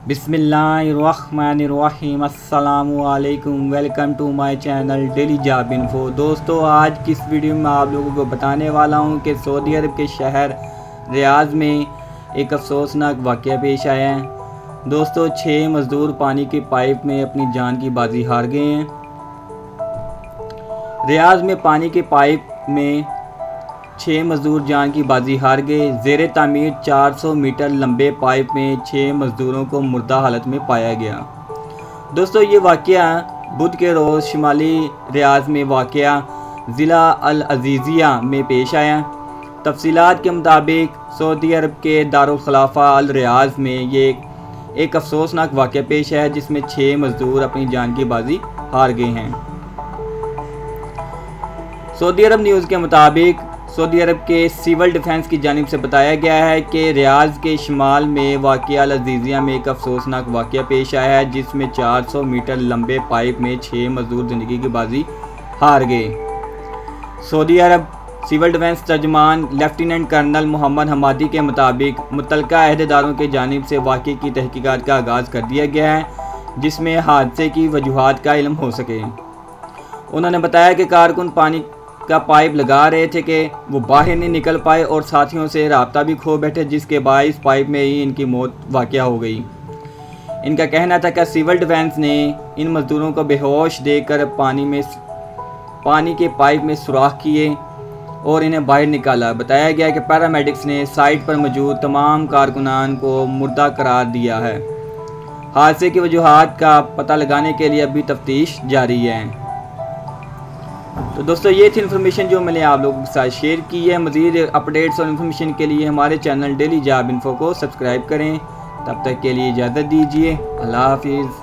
बिस्मिल्लाहिर्रहमानिर्रहीम। अस्सलामु अलैकुम। Welcome to my channel daily job info. दोस्तों, आज की इस वीडियो में आप लोगों को बताने वाला हूं कि सऊदी अरब के शहर रियाद में एक अफसोसनाक वाक़या पेश आया है। दोस्तों, 6 मज़दूर पानी के पाइप में अपनी जान की बाजी हार गए हैं। रियाद में पानी के पाइप में 6 मज़दूर जान की बाजी हार गए। ज़ेरे तामीर 400 मीटर लंबे पाइप में 6 मज़दूरों को मुर्दा हालत में पाया गया। दोस्तों, ये वाक़या बुध के रोज़ शिमाली रियाद में वाक़या ज़िला अल अज़ीज़िया में पेश आया। तफसीलात के मुताबिक सऊदी अरब के दारुल खिलाफा अल रियाद में ये एक अफसोसनाक वाक़या पेश है, जिसमें 6 मज़दूर अपनी जान की बाजी हार गए हैं। सऊदी अरब न्यूज़ के मुताबिक सऊदी अरब के सिविल डिफेंस की जानिब से बताया गया है कि रियाद के शिमाल में वाक़या अल अज़ीज़िया में एक अफसोसनाक वाक़या पेश आया है, जिसमें 400 मीटर लंबे पाइप में 6 मज़दूर ज़िंदगी की बाजी हार गए। सऊदी अरब सिविल डिफेंस तर्जमान लेफ्टिनेंट कर्नल मोहम्मद हमादी के मुताबिक मुतल्लिका अहदेदारों की जानिब से वाक़े की तहकीकात का आगाज़ कर दिया गया है, जिसमें हादसे की वजूहात का इल्म हो सके। उन्होंने बताया कि कारकुन पानी का पाइप लगा रहे थे कि वो बाहर नहीं निकल पाए और साथियों से राब्ता भी खो बैठे, जिसके बाइस पाइप में ही इनकी मौत वाक़या हो गई। इनका कहना था कि सिविल डिफेंस ने इन मज़दूरों को बेहोश देखकर पानी के पाइप में सुराख किए और इन्हें बाहर निकाला। बताया गया कि पैरामेडिक्स ने साइट पर मौजूद तमाम कारकुनान को मुर्दा करार दिया है। हादसे की वजूहात का पता लगाने के लिए अभी तफ्तीश जारी है। तो दोस्तों, ये थी इन्फॉर्मेशन जो मैंने आप लोगों के साथ शेयर की है। मज़ीद अपडेट्स और इन्फॉर्मेशन के लिए हमारे चैनल डेली जॉब इन्फो को सब्सक्राइब करें। तब तक के लिए इजाज़त दीजिए। अल्लाह हाफिज़।